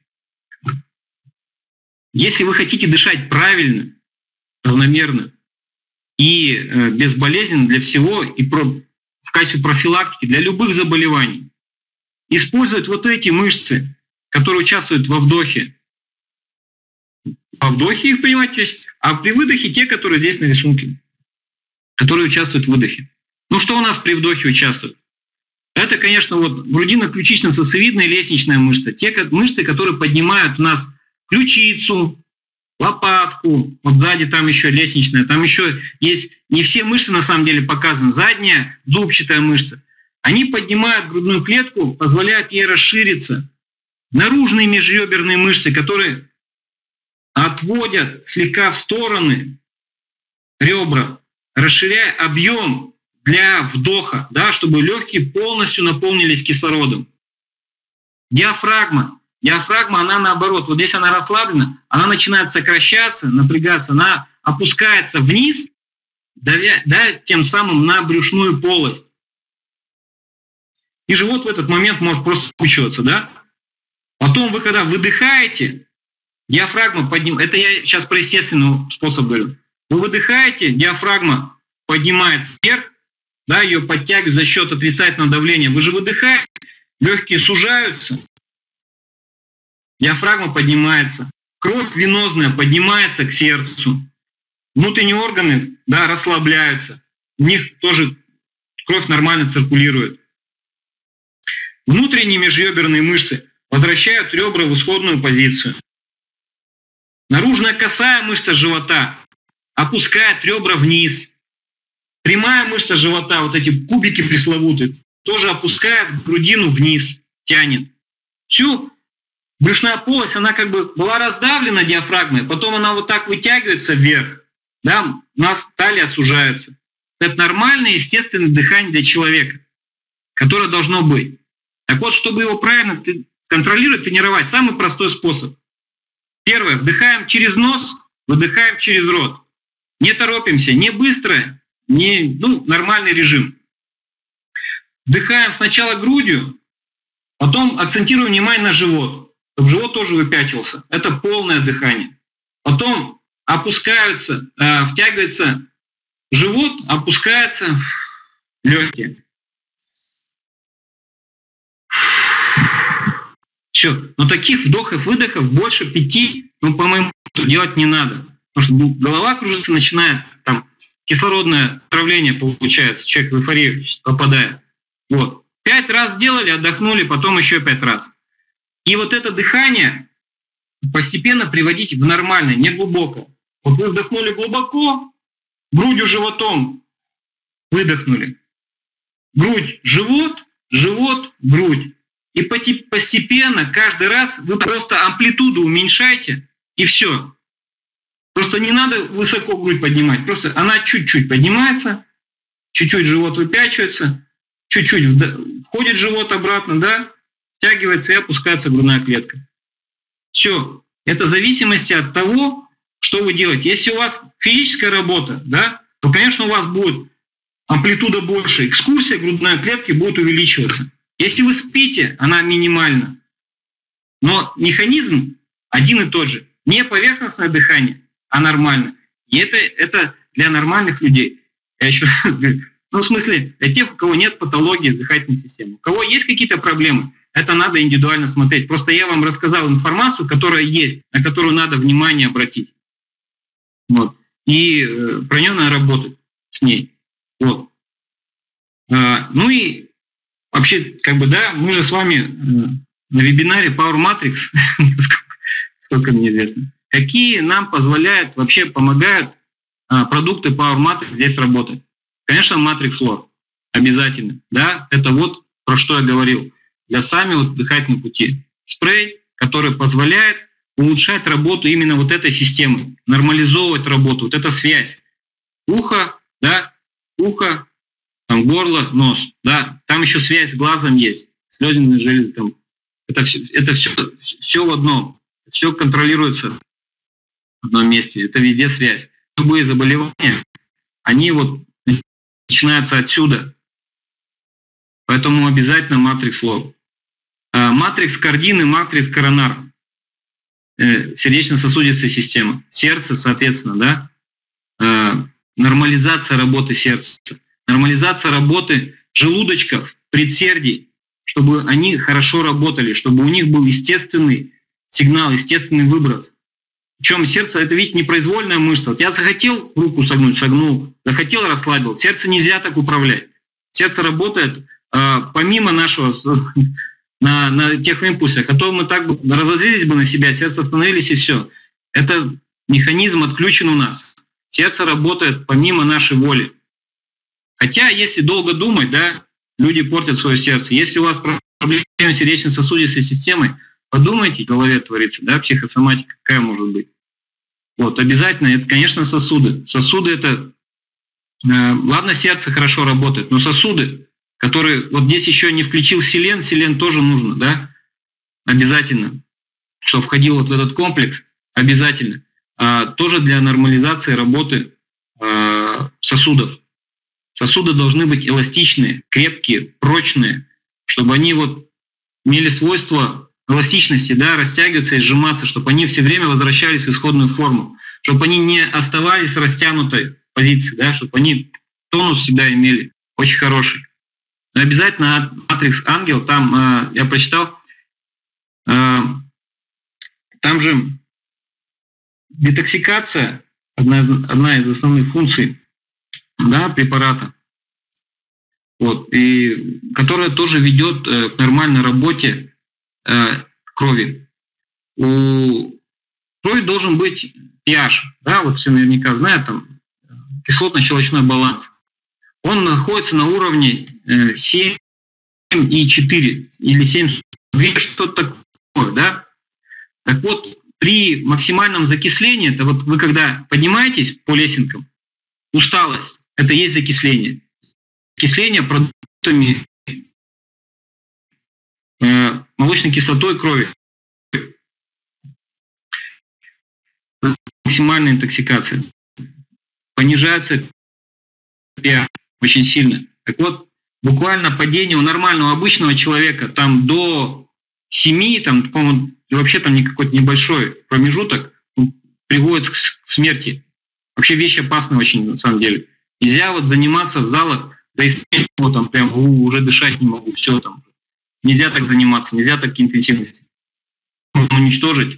если вы хотите дышать правильно, равномерно и безболезненно для всего, и в качестве профилактики для любых заболеваний, использовать вот эти мышцы, которые участвуют во вдохе. Во вдохе их принимать, а при выдохе те, которые здесь на рисунке, которые участвуют в выдохе. Ну что у нас при вдохе участвует? Это, конечно, вот грудино-ключично-сосцевидная лестничная мышца. Те мышцы, которые поднимают у нас ключицу, лопатку, вот сзади там еще лестничная, там еще есть, не все мышцы на самом деле показаны, задняя зубчатая мышца. Они поднимают грудную клетку, позволяют ей расшириться. Наружные межреберные мышцы, которые отводят слегка в стороны ребра, расширяя объем для вдоха, да, чтобы легкие полностью наполнились кислородом. Диафрагма. Диафрагма, она наоборот, вот здесь она расслаблена, она начинает сокращаться, напрягаться, она опускается вниз, давя, да, тем самым на брюшную полость. И живот в этот момент может просто скручиваться, да? Потом вы, когда выдыхаете, диафрагма поднимается. Это я сейчас про естественный способ говорю. Вы выдыхаете, диафрагма поднимается вверх, да, ее подтягивают за счет отрицательного давления. Вы же выдыхаете, легкие сужаются, диафрагма поднимается, кровь венозная поднимается к сердцу, внутренние органы, да, расслабляются, в них тоже кровь нормально циркулирует. Внутренние межреберные мышцы возвращают ребра в исходную позицию. Наружная косая мышца живота опускает ребра вниз. Прямая мышца живота, вот эти кубики пресловутые, тоже опускает грудину вниз, тянет. Всю брюшная полость, она как бы была раздавлена диафрагмой, потом она вот так вытягивается вверх, да, у нас талия сужается. Это нормальное, естественное дыхание для человека, которое должно быть. Так вот, чтобы его правильно контролировать, тренировать, самый простой способ. Первое, вдыхаем через нос, выдыхаем через рот. Не торопимся, не быстро, нормальный режим. Вдыхаем сначала грудью, потом акцентируем внимание на живот, чтобы живот тоже выпячивался. Это полное дыхание. Потом опускаются, втягивается живот, опускается легкие. Все. Но таких вдохов-выдохов больше 5, по-моему, делать не надо. Потому что голова кружится, начинает, там, кислородное отравление получается, человек в эйфорию попадает. Вот. 5 раз сделали, отдохнули, потом еще 5 раз. И вот это дыхание постепенно приводить в нормальное, не глубокое. Вот вы вдохнули глубоко, грудью, животом выдохнули. Грудь, живот, живот, грудь. И постепенно, каждый раз вы просто амплитуду уменьшаете, и все. Просто не надо высоко грудь поднимать. Просто она чуть-чуть поднимается, чуть-чуть живот выпячивается, чуть-чуть входит живот обратно, да, втягивается и опускается грудная клетка. Все. Это в зависимости от того, что вы делаете. Если у вас физическая работа, да, то, конечно, у вас будет амплитуда больше, экскурсия грудной клетки будет увеличиваться. Если вы спите, она минимальна. Но механизм один и тот же. Не поверхностное дыхание, а нормально. И это для нормальных людей. Я еще раз говорю. В смысле, для тех, у кого нет патологии с дыхательной системой. У кого есть какие-то проблемы, это надо индивидуально смотреть. Просто я вам рассказал информацию, которая есть, на которую надо внимание обратить. Вот. И про нее надо работать с ней. Вот. И вообще, мы же с вами на вебинаре Power Matrix, сколько мне известно, какие нам позволяют, вообще помогают продукты Power Matrix здесь работать. Конечно, Matrix Floor обязательно, да, это вот про что я говорил, для сами дыхательные пути. Спрей, который позволяет улучшать работу именно вот этой системы, нормализовывать работу, вот эта связь. Ухо, да, ухо, там горло, нос, да, там еще связь с глазом есть, слезные железы там. Это все в одном, все контролируется в одном месте, это везде связь. Любые заболевания, они вот начинаются отсюда. Поэтому обязательно матрикс лоб. Матрикс кардин и матрикс коронар. Сердечно-сосудистая система. Сердце, соответственно, да? Нормализация работы сердца. Нормализация работы желудочков, предсердий, чтобы они хорошо работали, чтобы у них был естественный сигнал, естественный выброс. Причем сердце — это ведь непроизвольная мышца. Вот я захотел руку согнуть, согнул, захотел — расслабил. Сердце нельзя так управлять. Сердце работает помимо нашего, на тех импульсах. А то мы так разозлились бы на себя, сердце остановились и все. Это механизм отключен у нас. Сердце работает помимо нашей воли. Хотя, если долго думать, да, люди портят свое сердце. Если у вас проблемы с сердечно-сосудистой системой, подумайте, в голове творится, да, психосоматика какая может быть. Вот, обязательно, это, конечно, сосуды. Сосуды — это, ладно, сердце хорошо работает, но сосуды, которые, вот здесь еще не включил селен, селен тоже нужно, да, обязательно, что входил вот в этот комплекс, обязательно, тоже для нормализации работы сосудов. Сосуды должны быть эластичные, крепкие, прочные, чтобы они вот имели свойство эластичности, да, растягиваться и сжиматься, чтобы они все время возвращались в исходную форму, чтобы они не оставались в растянутой позиции, да, чтобы они тонус всегда имели, очень хороший. Но обязательно матрикс ангел, там я прочитал, там же детоксикация, одна из основных функций, да, препарата, вот, и которая тоже ведет к нормальной работе крови. У крови должен быть pH, да, вот все наверняка знают, там кислотно-щелочной баланс. Он находится на уровне 7,4 или 7,2, что-то такое, да. Так вот, при максимальном закислении, это вот вы когда поднимаетесь по лесенкам, усталость — это есть закисление. Закисление продуктами молочной кислотой крови. Максимальная интоксикация. Понижается pH очень сильно. Так вот, буквально падение у нормального обычного человека там до 7, там, по-моему, вообще там какой-то небольшой промежуток приводит к смерти. Вообще вещь опасная очень, на самом деле. Нельзя вот заниматься в залах, да и там прям уже дышать не могу, все там. Нельзя так заниматься, нельзя такие интенсивности. Можно уничтожить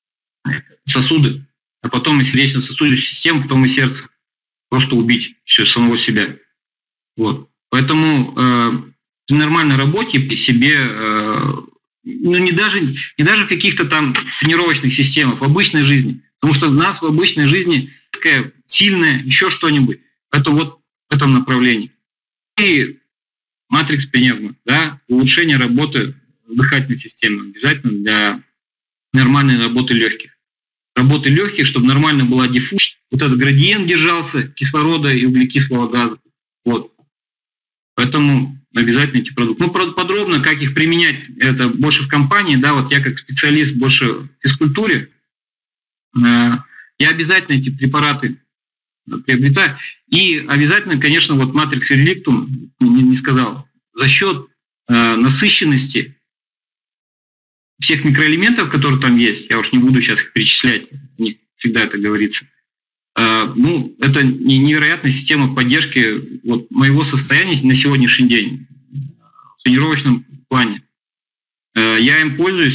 сосуды, а потом и сердечно-сосудистую систему, потом и сердце. Просто убить все, самого себя. Вот. Поэтому при нормальной работе при себе, ну не даже в каких-то там тренировочных системах, в обычной жизни. Потому что у нас в обычной жизни сильное, еще что-нибудь. Это вот в этом направлении. И матрикс пневмо, да, улучшение работы дыхательной системы обязательно для нормальной работы легких. Работы легких, чтобы нормально была диффузия, вот этот градиент держался кислорода и углекислого газа. Вот. Поэтому обязательно эти продукты. Ну, подробно, как их применять, это больше в компании, да, вот я как специалист больше в физкультуре, я обязательно эти препараты приобретаю. И обязательно, конечно, вот матрикс реликтум, не сказал, за счет насыщенности всех микроэлементов, которые там есть, я уж не буду сейчас их перечислять, не всегда это говорится, ну, это невероятная система поддержки вот моего состояния на сегодняшний день в тренировочном плане. Я им пользуюсь,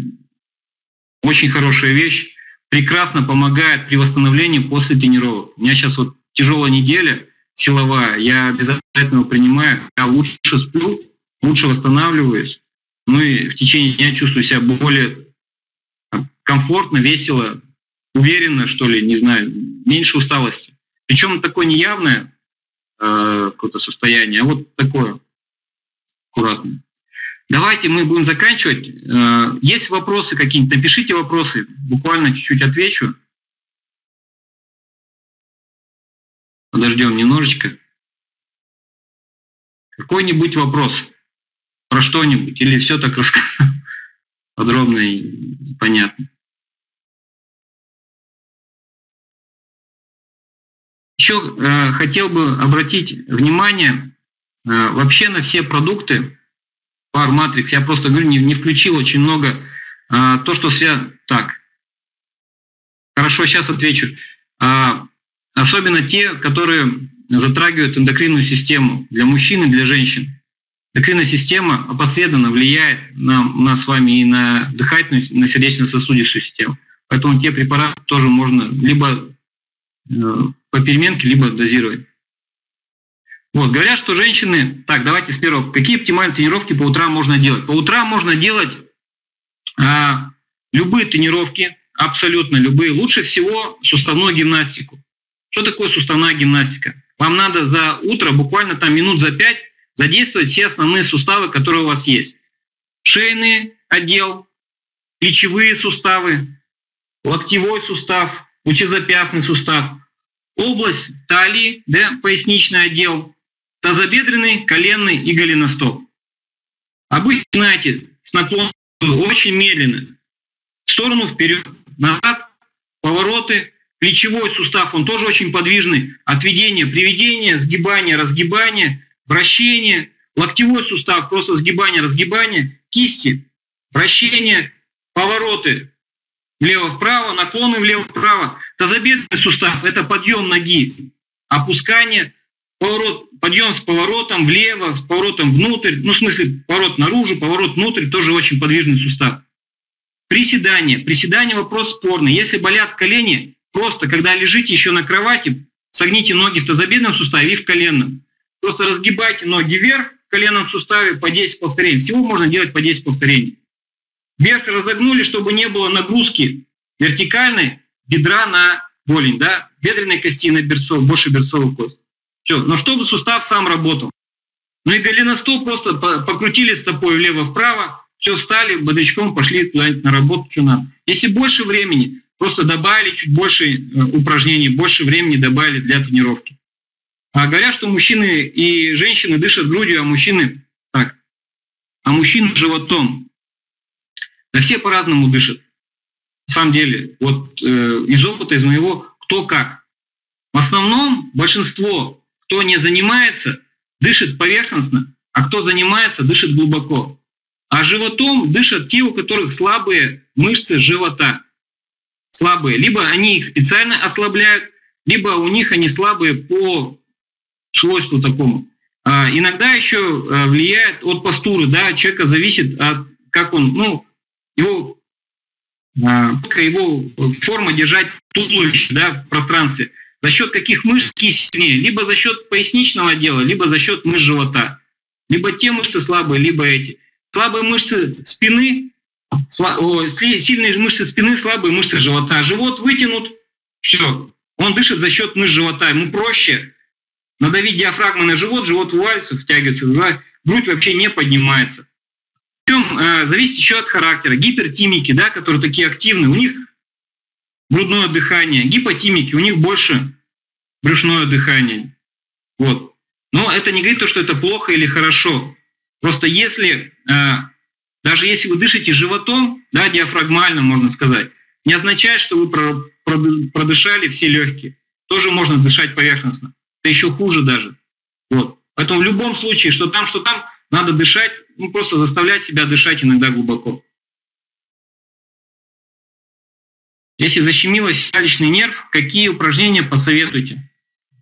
очень хорошая вещь, прекрасно помогает при восстановлении после тренировок. У меня сейчас вот тяжелая неделя силовая, я обязательно его принимаю, я лучше сплю, лучше восстанавливаюсь, ну и в течение дня чувствую себя более комфортно, весело, уверенно, что ли, не знаю, меньше усталости. Причем такое неявное какое-то состояние, а вот такое аккуратное. Давайте мы будем заканчивать. Есть вопросы какие-нибудь? Напишите вопросы, буквально чуть-чуть отвечу. Подождем немножечко. Какой-нибудь вопрос про что-нибудь? Или все так рассказал подробно и понятно? Еще хотел бы обратить внимание вообще на все продукты Power Matrix. Я просто говорю, не включил очень много то, что связано. Так, хорошо, сейчас отвечу. Особенно те, которые затрагивают эндокринную систему для мужчин и для женщин. Эндокринная система опосредованно влияет на нас с вами и на дыхательную, и на сердечно-сосудистую систему. Поэтому те препараты тоже можно либо по переменке, либо дозировать. Вот, говорят, что женщины... Так, давайте с первого. Какие оптимальные тренировки по утрам можно делать? По утрам можно делать любые тренировки, абсолютно любые. Лучше всего суставную гимнастику. Что такое суставная гимнастика? Вам надо за утро, буквально там минут за 5, задействовать все основные суставы, которые у вас есть. Шейный отдел, плечевые суставы, локтевой сустав, лучезапястный сустав, область талии, да, поясничный отдел, тазобедренный, коленный и голеностоп. Обычно начинаете с наклона очень медленно, в сторону, вперед, назад, повороты. Плечевой сустав, он тоже очень подвижный. Отведение, приведение, сгибание, разгибание, вращение. Локтевой сустав, просто сгибание, разгибание. Кисти, вращение, повороты влево-вправо, наклоны влево-вправо. Тазобедренный сустав – это подъем ноги, опускание, поворот, подъем с поворотом влево, с поворотом внутрь. Ну, в смысле, поворот наружу, поворот внутрь, тоже очень подвижный сустав. Приседание. Приседание – вопрос спорный. Если болят колени, просто когда лежите еще на кровати, согните ноги в тазобедренном суставе и в коленном. Просто разгибайте ноги вверх в коленном суставе по 10 повторений. Всего можно делать по 10 повторений. Вверх разогнули, чтобы не было нагрузки вертикальной бедра на голень, да, бедренной кости на больше берцовую кость. Все. Но чтобы сустав сам работал. Ну и голеностоп просто покрутили стопой влево-вправо, все, встали, бодрячком пошли куда-нибудь на работу, что надо. Если больше времени, просто добавили чуть больше упражнений, больше времени добавили для тренировки. А говорят, что мужчины и женщины дышат грудью, а мужчины животом. Да все по-разному дышат. На самом деле, вот из опыта, из моего, кто как. В основном большинство, кто не занимается, дышит поверхностно, а кто занимается, дышит глубоко. А животом дышат те, у которых слабые мышцы живота. Слабые. Либо они их специально ослабляют, либо у них они слабые по свойству такому. Иногда еще влияет от постуры, да, человека зависит от, как он, его форма держать туловище, да, в пространстве. За счет каких мышц сильнее? Либо за счет поясничного отдела, либо за счет мышц живота. Либо те мышцы слабые, либо эти. Слабые мышцы спины, сильные мышцы спины, слабые мышцы живота. Живот вытянут, все. Он дышит за счет мышц живота. Ему проще надавить диафрагмой на живот, живот вываливается, втягивается, грудь вообще не поднимается. Причем зависит еще от характера. Гипертимики, да, которые такие активные, у них грудное дыхание. Гипотимики, у них больше брюшное дыхание. Вот. Но это не говорит, что это плохо или хорошо. Просто если, даже если вы дышите животом, да, диафрагмально, можно сказать, не означает, что вы продышали все легкие. Тоже можно дышать поверхностно. Это еще хуже даже. Вот. Поэтому в любом случае, что там, надо дышать, просто заставлять себя дышать иногда глубоко. Если защемило седалищный нерв, какие упражнения посоветуете?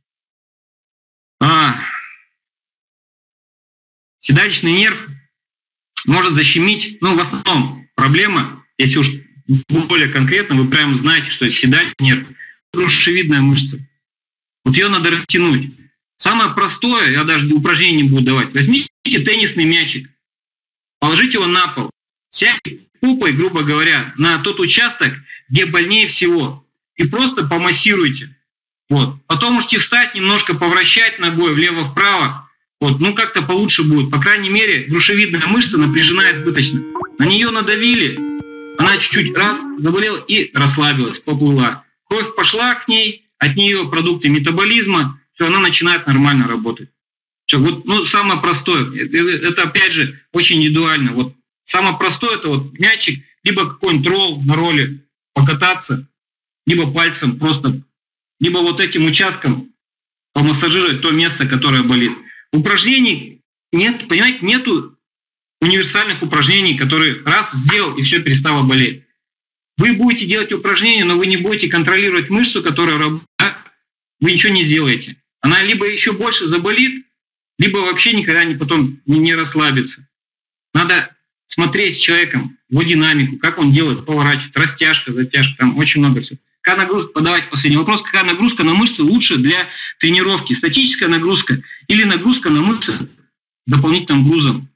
Седалищный нерв может защемить, в основном проблема, если уж более конкретно, вы прямо знаете, что седалищный нерв – грушевидная мышца. Вот ее надо растянуть. Самое простое, я даже упражнение не буду давать. Возьмите теннисный мячик, положите его на пол, сядьте пупой, грубо говоря, на тот участок, где больнее всего, и просто помассируйте. Вот. Потом можете встать, немножко повращать ногой влево-вправо. Вот. Как-то получше будет. По крайней мере, грушевидная мышца напряжена избыточно. На нее надавили, она чуть-чуть раз заболела и расслабилась, поплыла. Кровь пошла к ней, от нее продукты метаболизма, все, она начинает нормально работать. Все, вот, самое простое, это опять же очень индивидуально. Вот самое простое — это вот мячик, либо какой-нибудь ролл на ролле покататься, либо пальцем просто, либо вот этим участком помассажировать то место, которое болит. Упражнений нет, понимаете, нету универсальных упражнений, которые раз сделал и все перестало болеть. Вы будете делать упражнения, но вы не будете контролировать мышцу, которая работает, вы ничего не сделаете. Она либо еще больше заболит, либо вообще никогда потом не расслабится. Надо смотреть с человеком, его динамику, как он делает, поворачивает, растяжка, затяжка, там очень много всего. Какая нагрузка, подавать последний вопрос, какая нагрузка на мышцы лучше для тренировки? Статическая нагрузка или нагрузка на мышцы дополнительным грузом?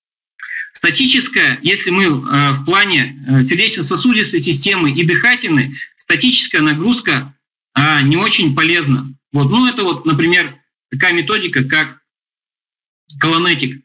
Статическая, если мы в плане сердечно-сосудистой системы и дыхательной, статическая нагрузка не очень полезна. Вот. Ну, это вот, например, такая методика, как колонетик.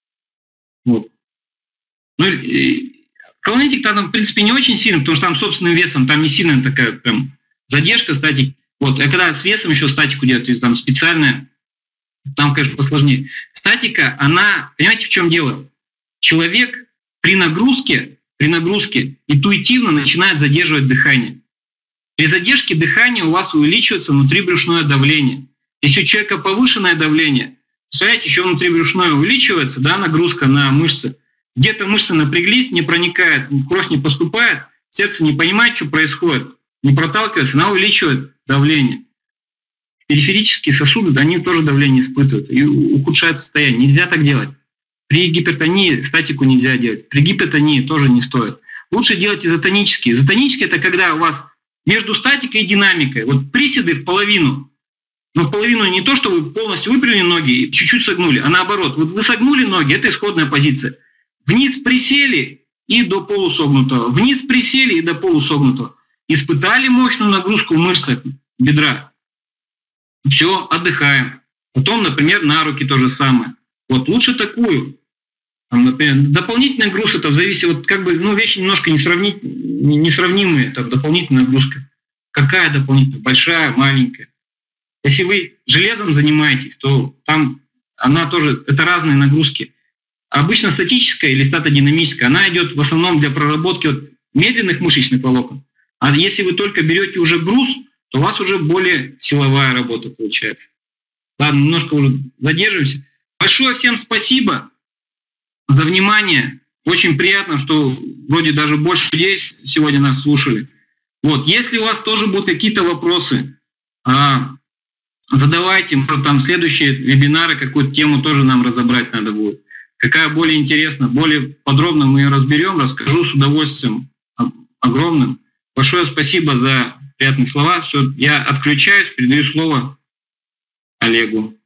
Вот. Ну, колонетик там, в принципе, не очень сильно, потому что там собственным весом, там не сильная такая прям задержка, статик. Вот. А когда с весом еще статику делать, то есть там специальная, там, конечно, посложнее. Статика, она, понимаете, в чем дело? Человек при нагрузке интуитивно начинает задерживать дыхание. При задержке дыхания у вас увеличивается внутрибрюшное давление. Если у человека повышенное давление, представляете, еще внутрибрюшное увеличивается, да, нагрузка на мышцы. Где-то мышцы напряглись, не проникает, кровь не поступает, сердце не понимает, что происходит, не проталкивается, она увеличивает давление. Периферические сосуды, они тоже давление испытывают и ухудшают состояние. Нельзя так делать. При гипертонии статику нельзя делать. При гипотонии тоже не стоит. Лучше делать изотонические. Изотонические – это когда у вас между статикой и динамикой. Вот приседы в половину. Но в половину не то, что вы полностью выпрямили ноги и чуть-чуть согнули, а наоборот. Вот вы согнули ноги – это исходная позиция. Вниз присели и до полусогнутого. Вниз присели и до полусогнутого. Испытали мощную нагрузку в мышцах бедра. Все, отдыхаем. Потом, например, на руки то же самое. Вот лучше такую. Там, например, дополнительный груз, это зависит, вот как бы, вещи немножко несравнимые, там, дополнительная нагрузка. Какая дополнительная? Большая, маленькая. Если вы железом занимаетесь, то там она тоже, это разные нагрузки. Обычно статическая или статодинамическая, она идет в основном для проработки медленных мышечных волокон. А если вы только берете уже груз, то у вас уже более силовая работа получается. Ладно, немножко уже задерживаемся. Большое всем спасибо за внимание. Очень приятно, что вроде даже больше людей сегодня нас слушали. Вот, если у вас тоже будут какие-то вопросы, задавайте. Может, там следующие вебинары, какую-то тему тоже нам разобрать надо будет. Какая более интересна, более подробно мы ее разберем, расскажу с удовольствием огромным. Большое спасибо за приятные слова. Все, я отключаюсь, передаю слово Олегу.